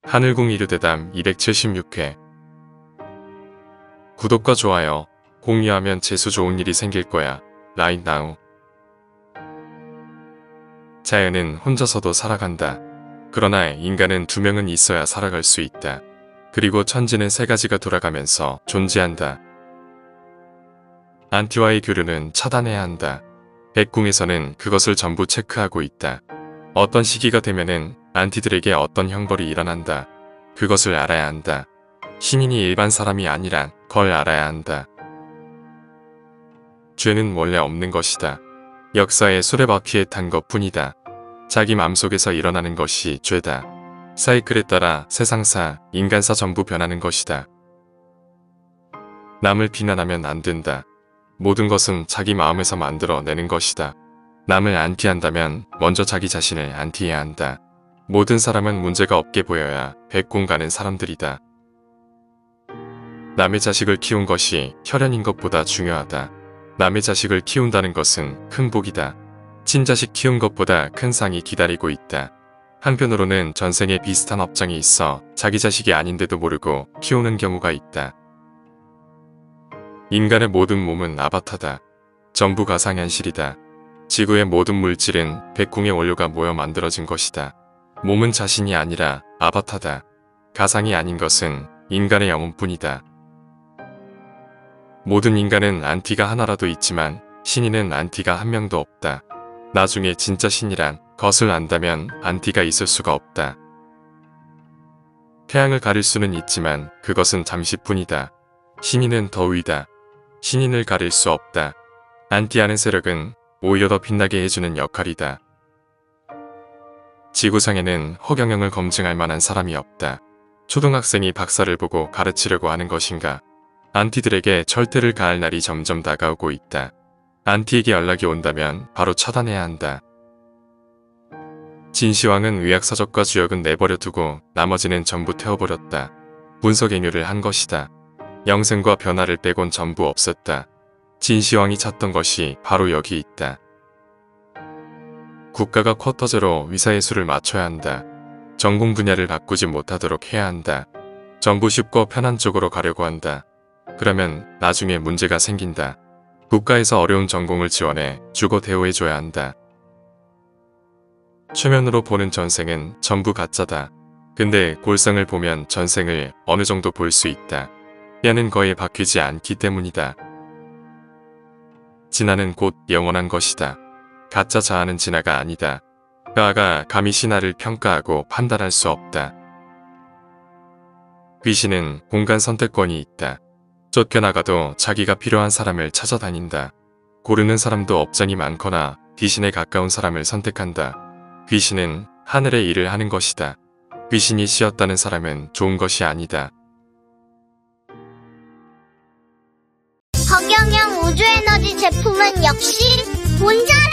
하늘궁 이르대담 276회. 구독과 좋아요, 공유하면 재수 좋은 일이 생길 거야. 라인 나우. 자연은 혼자서도 살아간다. 그러나 인간은 두 명은 있어야 살아갈 수 있다. 그리고 천지는 세 가지가 돌아가면서 존재한다. 안티와의 교류는 차단해야 한다. 백궁에서는 그것을 전부 체크하고 있다. 어떤 시기가 되면은 안티들에게 어떤 형벌이 일어난다. 그것을 알아야 한다. 신인이 일반 사람이 아니란 걸 알아야 한다. 죄는 원래 없는 것이다. 역사의 수레바퀴에 탄 것뿐이다. 자기 맘속에서 일어나는 것이 죄다. 사이클에 따라 세상사, 인간사 전부 변하는 것이다. 남을 비난하면 안 된다. 모든 것은 자기 마음에서 만들어내는 것이다. 남을 안티한다면 먼저 자기 자신을 안티해야 한다. 모든 사람은 문제가 없게 보여야 백궁 가는 사람들이다. 남의 자식을 키운 것이 혈연인 것보다 중요하다. 남의 자식을 키운다는 것은 큰 복이다. 친자식 키운 것보다 큰 상이 기다리고 있다. 한편으로는 전생에 비슷한 업장이 있어 자기 자식이 아닌데도 모르고 키우는 경우가 있다. 인간의 모든 몸은 아바타다. 전부 가상현실이다. 지구의 모든 물질은 백궁의 원료가 모여 만들어진 것이다. 몸은 자신이 아니라 아바타다. 가상이 아닌 것은 인간의 영혼뿐이다. 모든 인간은 안티가 하나라도 있지만 신인은 안티가 한 명도 없다. 나중에 진짜 신이란 것을 안다면 안티가 있을 수가 없다. 태양을 가릴 수는 있지만 그것은 잠시뿐이다. 신인은 더 위다. 신인을 가릴 수 없다. 안티하는 세력은 오히려 더 빛나게 해주는 역할이다. 지구상에는 허경영을 검증할 만한 사람이 없다. 초등학생이 박사를 보고 가르치려고 하는 것인가? 안티들에게 철퇴를 가할 날이 점점 다가오고 있다. 안티에게 연락이 온다면 바로 차단해야 한다. 진시황은 의학서적과 주역은 내버려 두고 나머지는 전부 태워버렸다. 분석행위를 한 것이다. 영생과 변화를 빼곤 전부 없었다. 진시황이 찾던 것이 바로 여기 있다. 국가가 쿼터제로 위사예술을 맞춰야 한다. 전공 분야를 바꾸지 못하도록 해야 한다. 전부 쉽고 편한 쪽으로 가려고 한다. 그러면 나중에 문제가 생긴다. 국가에서 어려운 전공을 지원해 주고 대우해줘야 한다. 최면으로 보는 전생은 전부 가짜다. 근데 골상을 보면 전생을 어느 정도 볼 수 있다. 뼈는 거의 바뀌지 않기 때문이다. 진화는 곧 영원한 것이다. 가짜 자아는 진화가 아니다. 뼈아가 감히 신화를 평가하고 판단할 수 없다. 귀신은 공간 선택권이 있다. 쫓겨나가도 자기가 필요한 사람을 찾아다닌다. 고르는 사람도 업장이 많거나 귀신에 가까운 사람을 선택한다. 귀신은 하늘의 일을 하는 것이다. 귀신이 씌었다는 사람은 좋은 것이 아니다. 허경영 우주에너지 제품은 역시 본전!